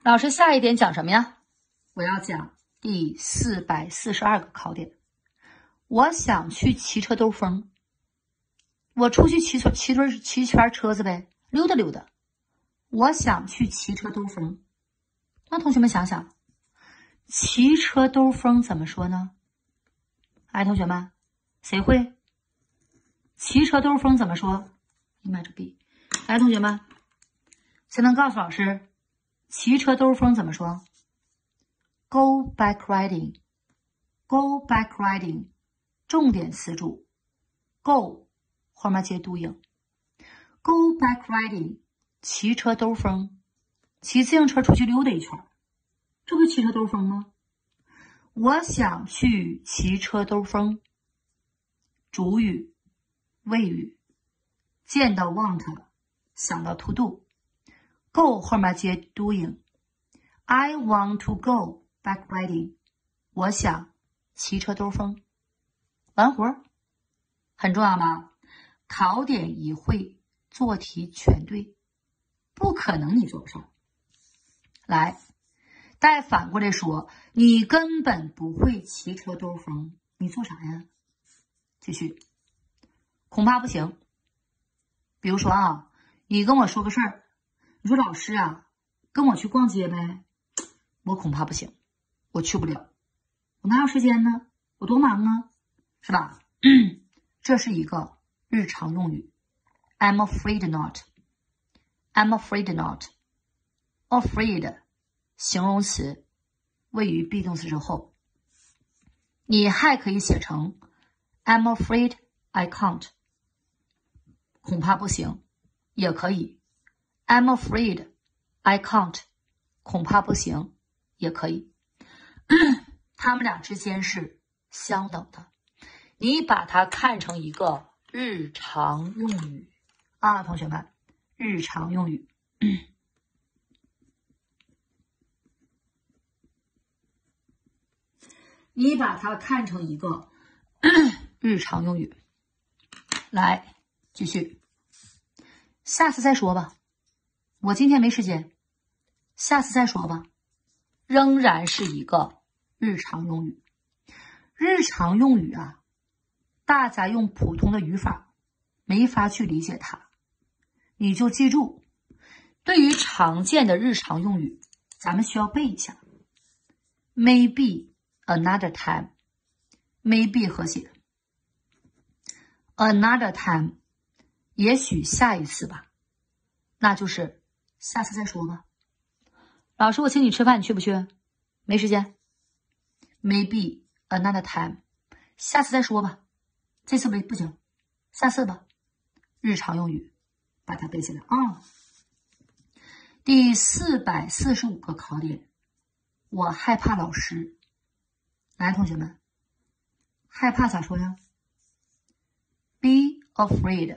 老师下一点讲什么呀？我要讲第442个考点。我想去骑车兜风。我出去骑圈车子呗，溜达溜达。我想去骑车兜风。那同学们想想，骑车兜风怎么说呢？哎，同学们，谁会？骑车兜风怎么说？你买支笔。来，同学们，谁能告诉老师骑车兜风怎么说 ？Go back riding. Go back riding. 重点词组 go 后面接 doing。Go back riding. 骑车兜风，骑自行车出去溜达一圈，这不是骑车兜风吗？我想去骑车兜风。主语、谓语，见到 want， 想到 to do。Go 后面接 doing。I want to go back riding. 我想骑车兜风。完活很重要吗？考点已会，做题全对，不可能你做不上。来，再反过来说，你根本不会骑车兜风，你做啥呀？继续，恐怕不行。比如说啊，你跟我说个事儿，你说老师啊，跟我去逛街呗，我恐怕不行，我去不了，我哪有时间呢？我多忙啊，是吧？这是一个日常用语。I'm afraid not. I'm afraid not. Afraid 形容词位于 be 动词之后。你还可以写成 I'm afraid I can't. 恐怕不行，也可以 I'm afraid I can't. 恐怕不行，也可以。它们俩之间是相等的。你把它看成一个日常用语啊，同学们，日常用语。你把它看成一个日常用语。来，继续。下次再说吧，我今天没时间，下次再说吧。仍然是一个日常用语。日常用语啊，大家用普通的语法没法去理解它，你就记住，对于常见的日常用语，咱们需要背一下。Maybe another time. Maybe 和谐。Another time 也许下一次吧，那就是下次再说吧。老师，我请你吃饭，你去不去？没时间。Maybe another time 下次再说吧，这次不行，下次吧。日常用语把它背起来啊。第445个考点，我害怕老师。来，同学们，害怕咋说呀？ Be afraid.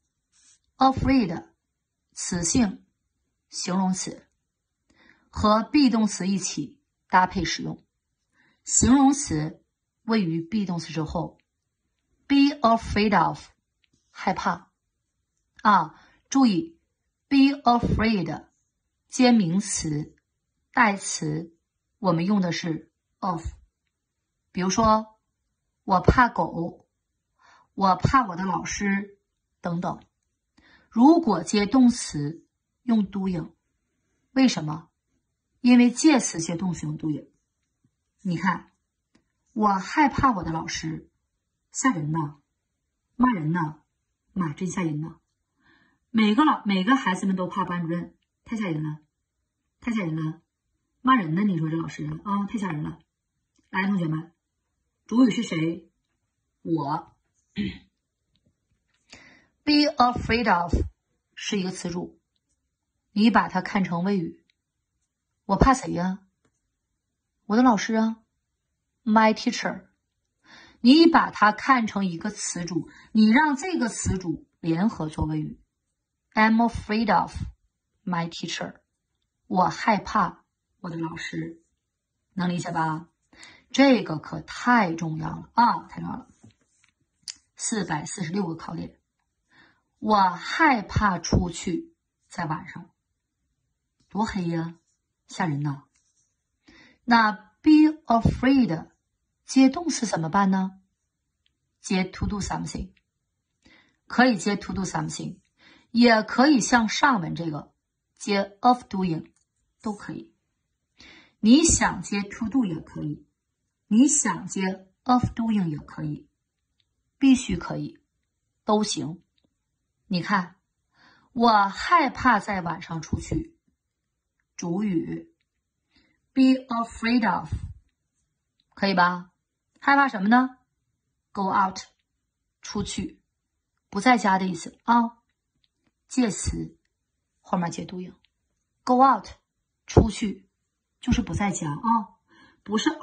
Afraid 词性形容词和 be 动词一起搭配使用。形容词位于 be 动词之后。Be afraid of 害怕啊，注意 be afraid 接名词代词，我们用的是 of。比如说，我怕狗，我怕我的老师等等。如果接动词用 doing， 为什么？因为介词接动词用 doing。你看，我害怕我的老师，吓人呐，骂人呐，妈真吓人呐。每个孩子们都怕班主任，太吓人了，太吓人了，骂人呢？你说这老师啊，太吓人了。来，同学们，主语是谁？我。Be afraid of 是一个词组，你把它看成谓语。我怕谁呀？我的老师啊 ，my teacher。你把它看成一个词组，你让这个词组联合做谓语。I'm afraid of my teacher。我害怕我的老师，能理解吧？这个可太重要了啊，太重要了。446个考点，我害怕出去在晚上，多黑呀， 吓人呢。那 be afraid 接动词怎么办呢？接 to do something， 可以接 to do something， 也可以像上文这个接 of doing， 都可以。你想接 to do 也可以，你想接 of doing 也可以，必须可以，都行。你看，我害怕在晚上出去。主语 be afraid of， 可以吧？害怕什么呢？ go out， 出去，不在家的意思啊。介词后面接 doing， go out， 出去就是不在家啊，不是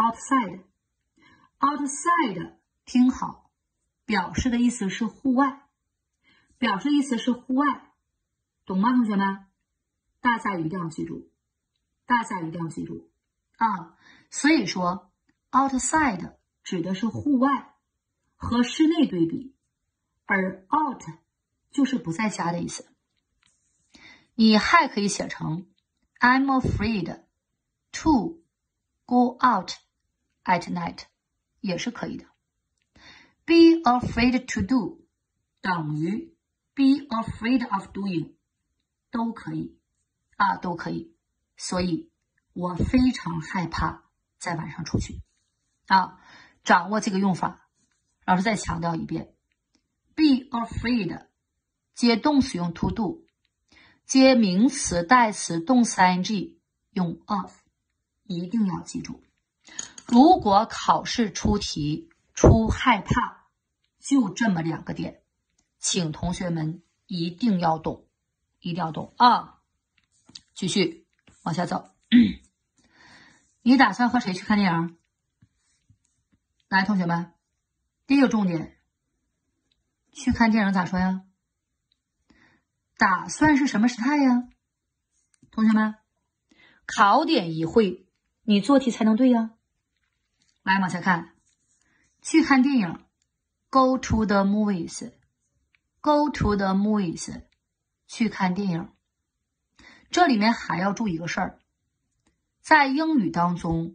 outside。outside 听好，表示的意思是户外，表示的意思是户外，懂吗，同学们？大家一定要记住，大家一定要记住啊！所以说 outside 指的是户外，和室内对比，而 out 就是不在家的意思。你还可以写成 I'm afraid to go out at night， 也是可以的。be afraid to do 等于 be afraid of doing， 都可以啊，都可以。所以我非常害怕在晚上出去啊。掌握这个用法，老师再强调一遍 be afraid 接动词用 to do， 接名词代词动词 ing 用 of， 一定要记住。如果考试出题出害怕，就这么2个点，请同学们一定要懂，一定要懂啊！继续往下走。你打算和谁去看电影？来，同学们，第一个重点，去看电影咋说呀？打算是什么时态呀？同学们，考点一会，你做题才能对呀。来，往下看，去看电影 ，go to the movies，go to the movies， 去看电影。这里面还要注意一个事儿，在英语当中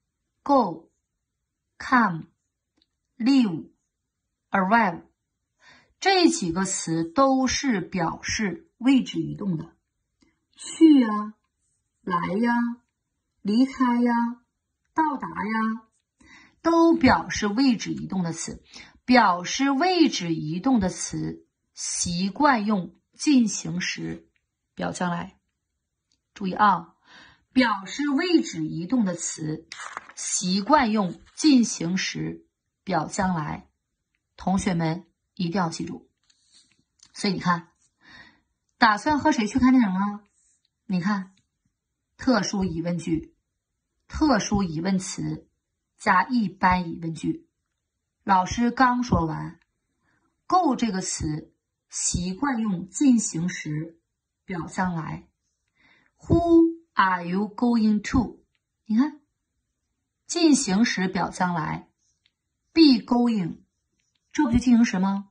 ，go、come、leave、arrive 这几个词都是表示位置移动的，去呀、来呀、离开呀、到达呀，都表示位置移动的词。表示位置移动的词习惯用进行时表将来。注意啊，表示位置移动的词习惯用进行时表将来，同学们一定要记住。所以你看，打算和谁去看电影啊？你看，特殊疑问句、特殊疑问词加一般疑问句。老师刚说完 ，go 这个词习惯用进行时表将来。Who are you going to？ 你看，进行时表将来 ，be going， 这不就进行时吗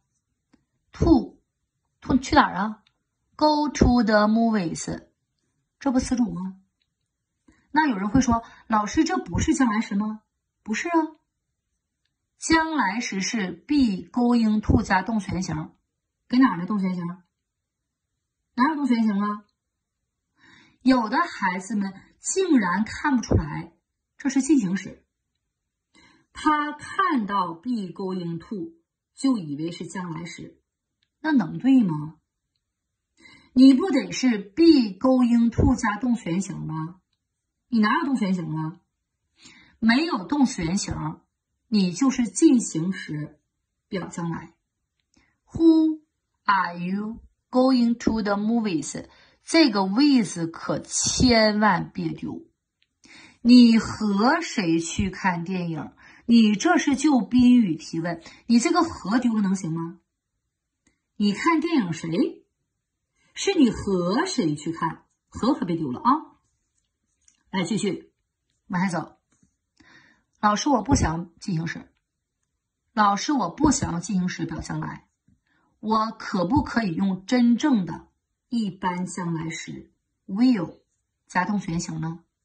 ？To 去哪儿啊 ？Go to the movies， 这不词主吗？那有人会说，老师这不是将来时吗？不是啊，将来时是 be going to 加动词原形，给哪儿的动词原形？哪有动词原形啊？有的孩子们竟然看不出来，这是进行时。他看到 be going to 就以为是将来时，那能对吗？你不得是 be going to 加动词原形吗？你哪有动词原形啊？没有动词原形，你就是进行时表将来。Who are you going to the movies？ 这个 with 可千万别丢。你和谁去看电影？你这是就宾语提问，你这个和丢了能行吗？你看电影谁？是你和谁去看？和可别丢了啊！来，继续往下走。老师，我不想进行时。老师，我不想要进行时表将来。我可不可以用真正的一般将来时 will 加动词原形呢？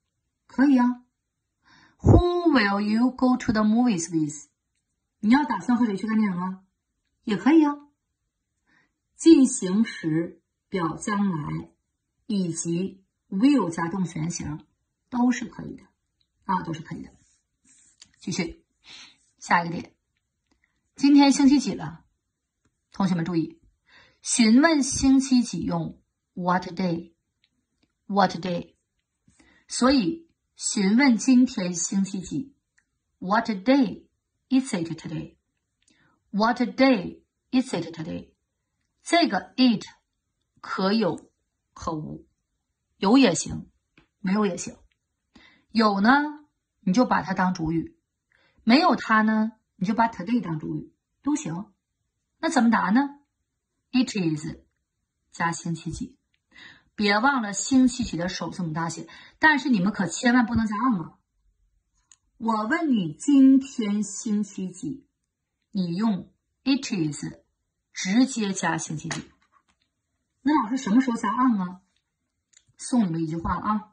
可以啊。Who will you go to the movies with？ 你要打算和谁去看电影啊？也可以啊。进行时表将来以及 will 加动词原形都是可以的啊，都是可以的。继续，下一个点，今天星期几了？同学们注意，询问星期几用 what day，what day。所以询问今天星期几 ，what day is it today？What day is it today？ 这个 it 可有可无，有也行，没有也行。有呢，你就把它当主语；没有它呢，你就把 today 当主语，都行。那怎么答呢 ？It is 加星期几。别忘了星期几的首字母大写，但是你们可千万不能加 on 啊！我问你今天星期几，你用 it is 直接加星期几。那老师什么时候加 on 啊？送你们一句话啊，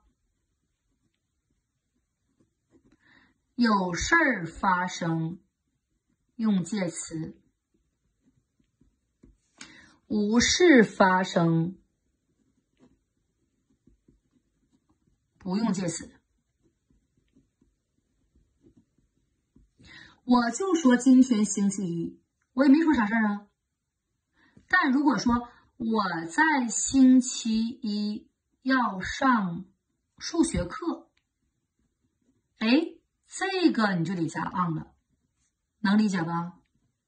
有事儿发生用介词，无事发生不用介词。我就说今天星期一，我也没说啥事儿啊。但如果说我在星期一要上数学课，哎，这个你就得加 on 了，能理解吧？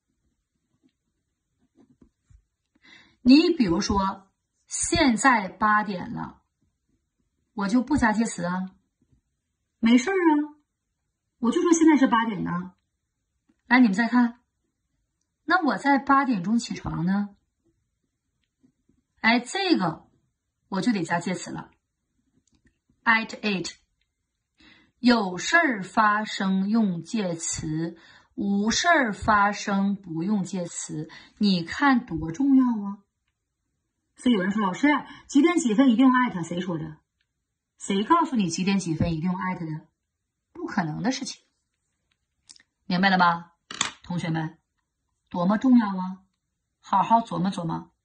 你比如说现在8点了，我就不加介词啊，没事啊，我就说现在是8点呢。来，你们再看，那我在8点钟起床呢？哎，这个我就得加介词了 ，at 8。有事儿发生用介词，无事儿发生不用介词，你看多重要啊！所以有人说，老师，几点几分一定用 at， 谁说的？谁告诉你几点几分一定用 at 的？不可能的事情，明白了吗？同学们，多么重要啊！好好琢磨琢磨。